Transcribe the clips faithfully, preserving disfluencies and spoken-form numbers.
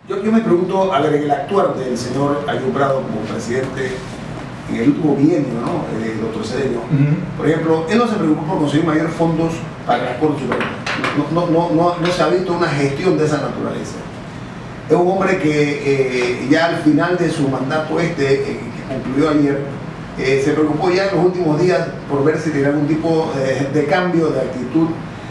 Yo, yo me pregunto, a ver, en el actuar del señor Ayub Prado como presidente en el último bienio, ¿no?, el doctor Cedeño, uh-huh. por ejemplo, él no se preocupó por conseguir mayores fondos para la Corte Suprema. No, no, no, no, no se ha visto una gestión de esa naturaleza. Es un hombre que eh, ya al final de su mandato este, eh, que concluyó ayer, eh, se preocupó ya en los últimos días por ver si tenía algún tipo eh, de cambio de actitud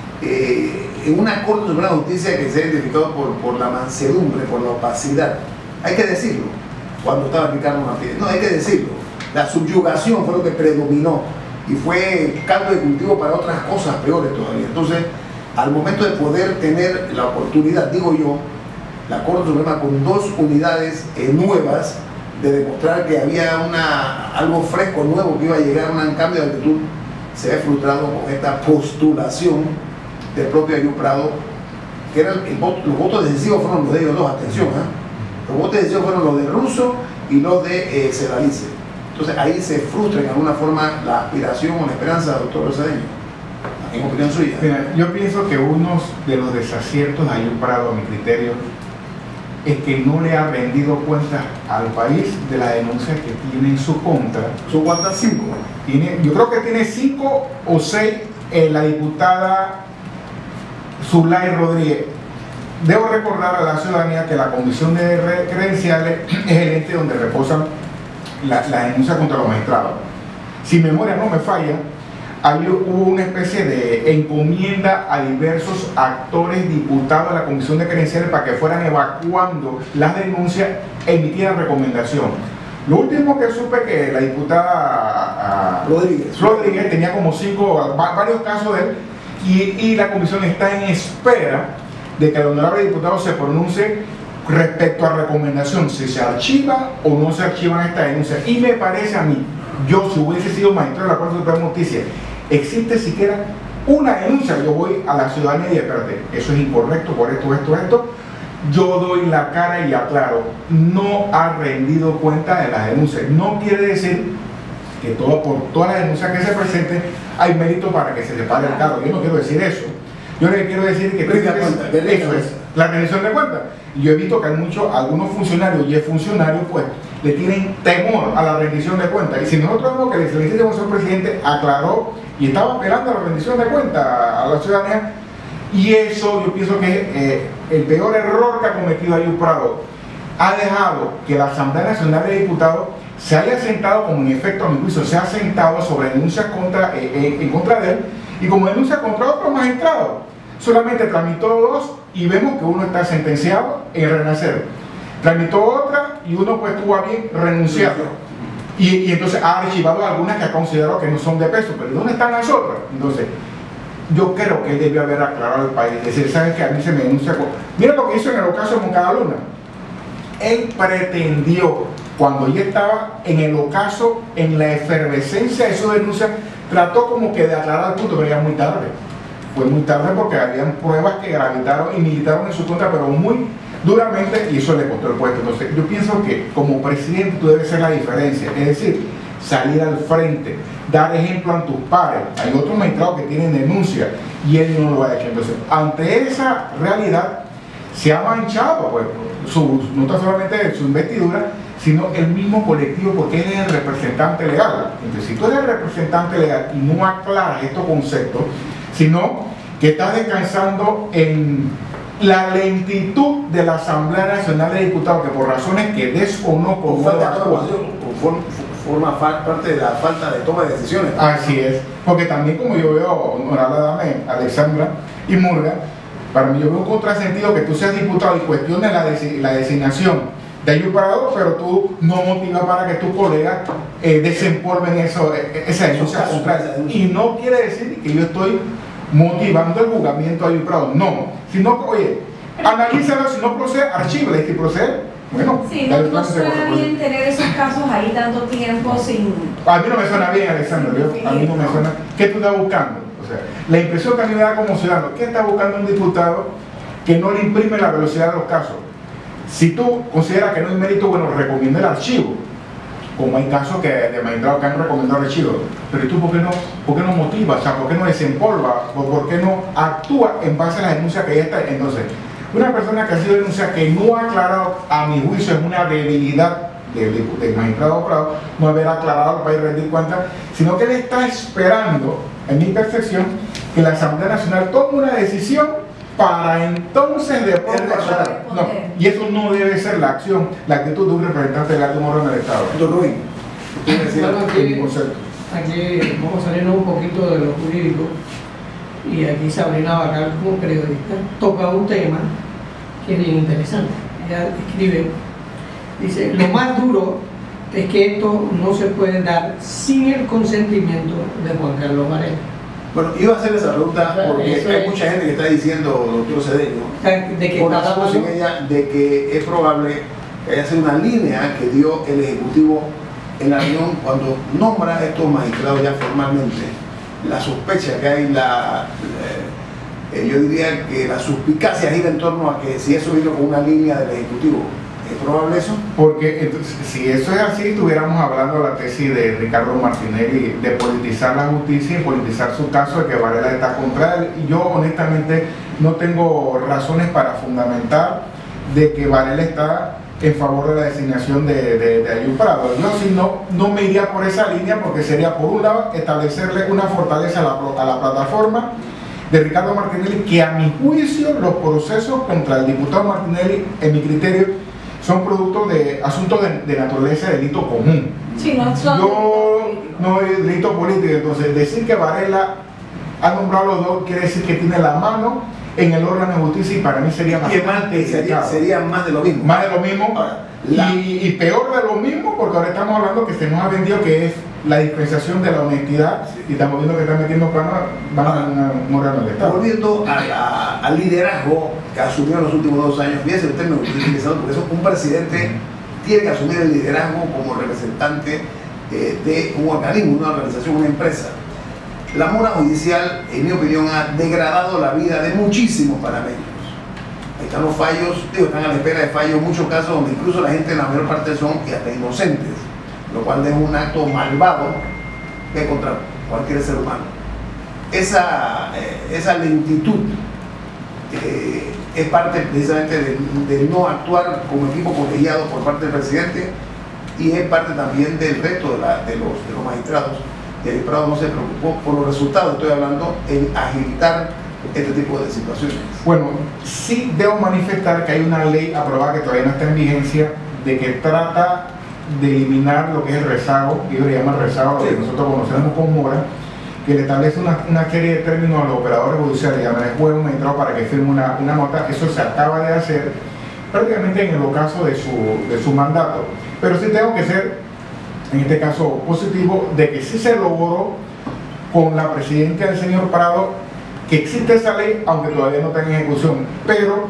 eh, en una Corte Suprema de Justicia que se ha identificado por, por la mansedumbre, por la opacidad. Hay que decirlo, cuando estaba Ricardo Martínez, no, hay que decirlo. La subyugación fue lo que predominó y fue caldo de cultivo para otras cosas peores todavía. Entonces, al momento de poder tener la oportunidad, digo yo, la Corte Suprema con dos unidades eh, nuevas, de demostrar que había una, algo fresco, nuevo, que iba a llegar a un cambio de actitud, se ve frustrado con esta postulación del propio Ayub Prado, que era el, el voto, los votos decisivos fueron los de ellos dos, atención, ¿eh? Los votos decisivos fueron los de Russo y los de eh, Sedalice. Entonces ahí se frustra en alguna forma la aspiración o la esperanza del doctor Cedeño, en opinión suya. Mira, yo pienso que uno de los desaciertos de Ayub Prado, a mi criterio, es que no le ha rendido cuentas al país de la denuncia que tiene en su contra. ¿Son cuántas? Cinco. Tiene, yo creo que tiene cinco o seis eh, la diputada Zulay Rodríguez. Debo recordar a la ciudadanía que la Comisión de Credenciales es el ente donde reposan la, la denuncia contra los magistrados. Si memoria no me falla, ahí hubo una especie de encomienda a diversos actores diputados de la Comisión de Credenciales para que fueran evacuando las denuncias e emitieran recomendación. Lo último que supe que la diputada uh, Rodríguez. Rodríguez tenía como cinco, varios casos de él, y, y la comisión está en espera de que el honorable diputado se pronuncie respecto a recomendación, si se archiva o no se archivan estas denuncias. Y me parece a mí, yo si hubiese sido magistrado de la Corte Suprema de Justicia, existe siquiera una denuncia, yo voy a la ciudadanía y digo, espérate, eso es incorrecto por esto, esto, esto, yo doy la cara y aclaro, no ha rendido cuenta de las denuncias. No quiere decir que todo, por todas las denuncias que se presenten hay mérito para que se le pague el cargo. Yo no quiero decir eso. Yo lo que quiero decir es que, que cuenta, que eso es la rendición de cuentas. Y yo he visto que hay muchos, algunos funcionarios y funcionarios pues le tienen temor a la rendición de cuentas. Y si nosotros vemos que el excelentísimo señor presidente aclaró y estaba apelando a la rendición de cuentas a la ciudadanía, y eso yo pienso que eh, el peor error que ha cometido Ayub Prado, ha dejado que la Asamblea Nacional de Diputados se haya sentado, como en efecto a mi juicio se ha sentado sobre denuncias contra, eh, eh, en contra de él, y como denuncia contra otro magistrado. Solamente tramitó dos y vemos que uno está sentenciado en renacer. Tramitó otra y uno pues tuvo a bien renunciar. Y, y entonces ha archivado algunas que ha considerado que no son de peso, pero ¿dónde están las otras? Entonces, yo creo que él debió haber aclarado al país, decir, ¿saben que a mí se me denuncia con... Mira lo que hizo en el ocaso de Moncada Luna. Él pretendió, cuando ya estaba en el ocaso, en la efervescencia de su denuncia, trató como que de aclarar el punto, pero ya muy tarde. Fue muy tarde porque habían pruebas que gravitaron y militaron en su contra, pero muy duramente, y eso le costó el puesto. Entonces, yo pienso que como presidente tú debes ser la diferencia, es decir, salir al frente, dar ejemplo a tus pares. Hay otros magistrados que tienen denuncia y él no lo ha hecho. Entonces, ante esa realidad, se ha manchado pues, su, no tan solamente su investidura, sino el mismo colectivo, porque él es el representante legal. Entonces, si tú eres el representante legal y no aclaras estos conceptos, sino que estás descansando en la lentitud de la Asamblea Nacional de Diputados, que por razones que desconozco no actúa. Forma parte de la falta de toma de decisiones. Así es, porque también como yo veo, honorable dame, Alexandra y Murga, para mí yo veo un contrasentido que tú seas diputado y cuestiones la, desi la designación de Ayub Prado, pero tú no motivas para que tus colegas eh, desempolven eso, eh, esa denuncia contra. Y no quiere decir que yo estoy motivando el juzgamiento de Ayub Prado, no, sino que, oye, analízalo, si no procede, archívale, y si procede, bueno, sí, no, no suena bien tener esos casos ahí tanto tiempo sin... A mí no me suena bien, Alexandra, a mí no me suena. ¿Qué tú estás buscando? O sea, la impresión que a mí me da como ciudadano, ¿qué está buscando un diputado que no le imprime la velocidad de los casos? Si tú consideras que no hay mérito, bueno, recomienda el archivo, como hay casos que de magistrados que han recomendado el archivo, pero tú ¿por qué no, por qué no motiva? O sea, ¿por qué no desempolva? ¿O por qué no actúa en base a la denuncia que ya está? Entonces, Una persona que ha sido denunciada que no ha aclarado, a mi juicio, es una debilidad del de, de magistrado Prado, no haber aclarado para ir a rendir cuentas, sino que él está esperando, en mi percepción, que la Asamblea Nacional tome una decisión para entonces de pronto aclarar. No, y eso no debe ser la acción, la actitud de un representante legal de un órgano del Estado. Don Rubén, usted decía Bueno, aquí, un concepto. aquí vamos a salirnos un poquito de lo jurídico, y aquí Sabrina Bacal, como periodista, toca un tema que es bien interesante. Ella escribe, dice, lo más duro es que esto no se puede dar sin el consentimiento de Juan Carlos Varela. Bueno, iba a hacer esa pregunta porque Eso hay es. mucha gente que está diciendo, doctor Cedeño, De que con está razón sin ella, de que es probable que haya sido una línea que dio el Ejecutivo en la reunión cuando nombra a estos magistrados ya formalmente. La sospecha que hay, la, eh, yo diría que la suspicacia gira en torno a que si eso vino con una línea del Ejecutivo. ¿Es probable eso? Porque entonces, si eso es así, estuviéramos hablando de la tesis de Ricardo Martinelli de politizar la justicia y politizar su caso de que Varela está contra él. Y yo honestamente no tengo razones para fundamentar de que Varela está en favor de la designación de, de, de Ayub Prado. Yo si no, no me iría por esa línea porque sería por un lado establecerle una fortaleza a la, a la plataforma de Ricardo Martinelli, que a mi juicio los procesos contra el diputado Martinelli, en mi criterio, son producto de asuntos de, de naturaleza de delito común. Sí, no son Yo no es delito político, entonces decir que Varela ha nombrado a los dos quiere decir que tiene la mano en el órgano de justicia y para mí sería más, Y más, sería, sería más de lo mismo. más de lo mismo. Ahora, la... y, y peor de lo mismo, porque ahora estamos hablando que se nos ha vendido que es la dispensación de la honestidad, sí. Y estamos viendo que están metiendo canas, van a un órgano del Estado. Volviendo a la, al liderazgo que asumió en los últimos dos años, fíjense el término que estoy utilizando, porque eso, un presidente tiene que asumir el liderazgo como representante eh, de un organismo, una organización, una empresa. La mora judicial, en mi opinión, ha degradado la vida de muchísimos panameños. Ahí están los fallos, digo, están a la espera de fallos, muchos casos donde incluso la gente, la mayor parte son hasta inocentes, lo cual es un acto malvado que contra cualquier ser humano. Esa, eh, esa lentitud eh, es parte precisamente de, de no actuar como equipo colegiado por parte del presidente y es parte también del resto de, la, de, los, de los magistrados. Y el Prado no se preocupó por los resultados, estoy hablando en agilitar este tipo de situaciones. Bueno, sí debo manifestar que hay una ley aprobada que todavía no está en vigencia, de que trata de eliminar lo que es el rezago, que ellos le llaman rezago, lo que nosotros conocemos como mora, que le establece una, una serie de términos a los operadores judiciales, llaman el juez, un magistrado para que firme una, una nota. Eso se acaba de hacer prácticamente en el ocaso de su, de su mandato, pero sí tengo que ser en este caso positivo de que sí se logró con la presidencia del señor Prado que existe esa ley, aunque todavía no está en ejecución, pero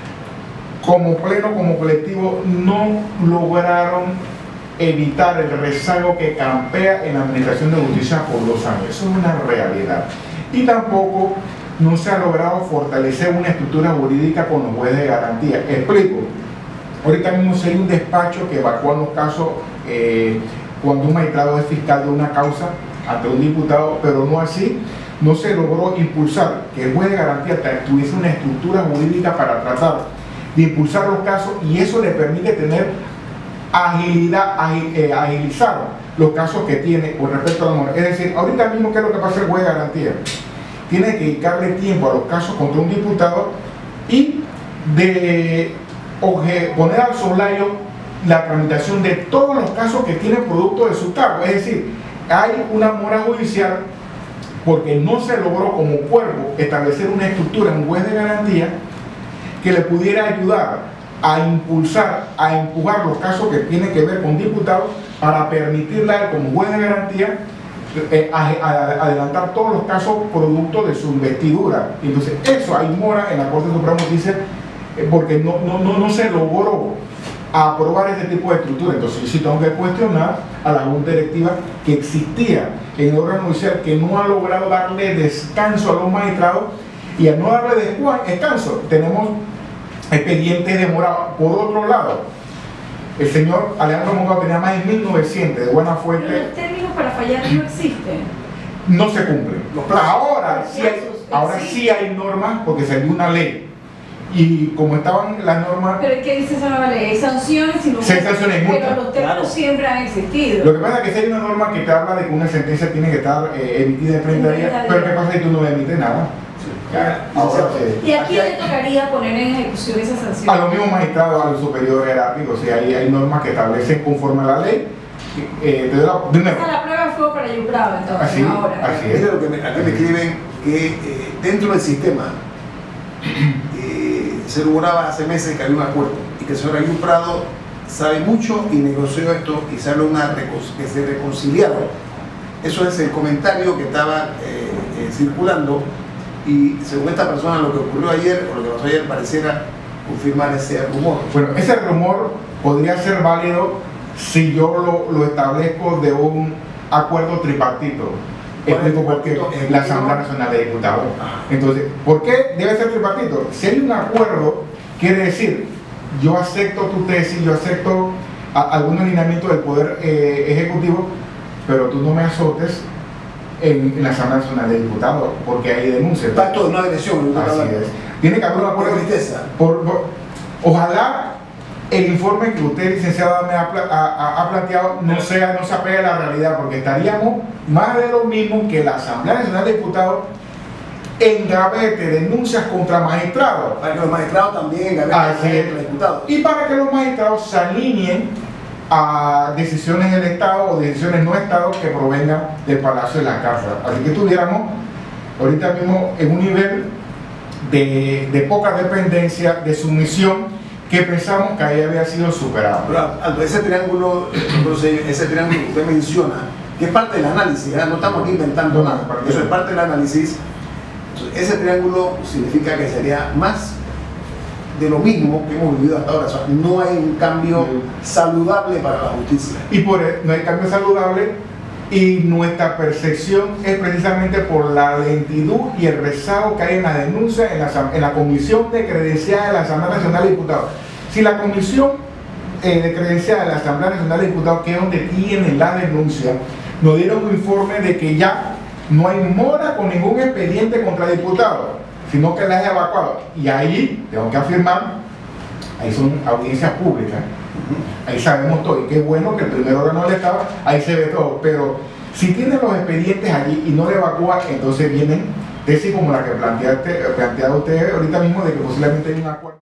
como pleno, como colectivo, no lograron evitar el rezago que campea en la administración de justicia por dos años. Eso es una realidad. Y tampoco no se ha logrado fortalecer una estructura jurídica con los jueces de garantía. Explico. Ahorita mismo si hay un despacho que evacúa los casos eh, cuando un magistrado es fiscal de una causa ante un diputado, pero no así, no se logró impulsar que el juez de garantía tuviese una estructura jurídica para tratar de impulsar los casos, y eso le permite tener agilidad, agil, eh, agilizar los casos que tiene con respecto a la moneda. Es decir, ahorita mismo, ¿qué es lo que pasa el juez de garantía? Tiene que dedicarle tiempo a los casos contra un diputado y de oje, poner al soslayo la tramitación de todos los casos que tienen producto de su cargo. Es decir, hay una mora judicial porque no se logró como cuerpo establecer una estructura, un juez de garantía que le pudiera ayudar a impulsar, a empujar los casos que tienen que ver con diputados para permitirle a él como juez de garantía eh, a, a, adelantar todos los casos producto de su investidura. Entonces eso hay mora en la Corte Suprema de Justicia eh, porque no, no, no, no se logró a aprobar este tipo de estructura. Entonces yo sí tengo que cuestionar a la junta directiva que existía en el órgano judicial, que no ha logrado darle descanso a los magistrados, y al no darle descanso tenemos expedientes demorados. Por otro lado, el señor Alejandro Mongado tenía más de mil novecientos de buena fuente. Pero los términos para fallar no existen. No se cumplen. Ahora sí hay, ahora sí hay normas porque salió una ley. Y como estaban las normas... Pero ¿qué dice esa nueva ley? Hay sanciones y no... Sí, hay sanciones y multas. Pero los términos Claro. siempre han existido. Lo que pasa es que si hay una norma que te habla de que una sentencia tiene que estar eh, emitida en treinta días, pero ¿qué pasa si tú no emites nada? Ya, ahora sí. ¿Y a quién le tocaría poner en ejecución esa sanción? A los mismos magistrados, a los superiores jerárquicos, o sea, hay, hay normas que establecen conforme a la ley. Eh, te doy la, de nuevo. Esa es la prueba de fuego para Yuprado, entonces, Así, ahora. así es. Mira lo que me, aquí me escriben que eh, dentro del sistema eh, se rumoraba hace meses que había un acuerdo y que el señor Ayub Prado sabe mucho y negoció esto y sale una recon- que se reconciliaron. Eso es el comentario que estaba eh, eh, circulando y según esta persona lo que ocurrió ayer o lo que pasó ayer pareciera confirmar ese rumor. Bueno, ese rumor podría ser válido si yo lo, lo establezco de un acuerdo tripartito. Explico por qué. La Asamblea Nacional de Diputados. Entonces, ¿por qué debe ser tripartito? Si hay un acuerdo, quiere decir, yo acepto tu tesis, yo acepto a, algún alineamiento del Poder eh, Ejecutivo, pero tú no me azotes en, en la Asamblea Nacional de Diputados, porque hay denuncias. Pacto de no agresión. Así es. Tiene que haber un acuerdo. Por tristeza. Por, por, ojalá el informe que usted, licenciada, me ha, pla- ha, ha planteado no sea, no se apegue a la realidad, porque estaríamos más de lo mismo que la Asamblea Nacional de Diputados engavete denuncias contra magistrados. Para que los magistrados también Así ganen es. los diputados. Y para que los magistrados se alineen a decisiones del Estado o decisiones no Estado que provengan del Palacio de la Casa. Así que estuviéramos ahorita mismo en un nivel de, de poca dependencia, de sumisión, que pensamos que ahí había sido superado. Pero Aldo, ese triángulo, entonces, ese triángulo que usted menciona, que es parte del análisis, ¿verdad? No estamos aquí inventando No, nada, parte eso de- es parte del análisis. Entonces, ese triángulo significa que sería más de lo mismo que hemos vivido hasta ahora. O sea, no hay un cambio Mm. saludable para la justicia. Y por eso no hay cambio saludable, y nuestra percepción es precisamente por la lentitud y el rezago que hay en la denuncia en la, asam- en la Comisión de Credenciales de la Asamblea Nacional de Diputados. Si la Comisión eh, de Credenciales de la Asamblea Nacional de Diputados, que es donde tienen la denuncia, nos dieron un informe de que ya no hay mora con ningún expediente contra diputados, sino que las he evacuado. Y ahí, tengo que afirmar, ahí son audiencias públicas. Ahí sabemos todo, y qué bueno que el primer órgano del Estado, ahí se ve todo, pero si tienen los expedientes allí y no le evacúa, entonces vienen tesis como la que planteaste, plantea usted ahorita mismo, de que posiblemente hay un acuerdo.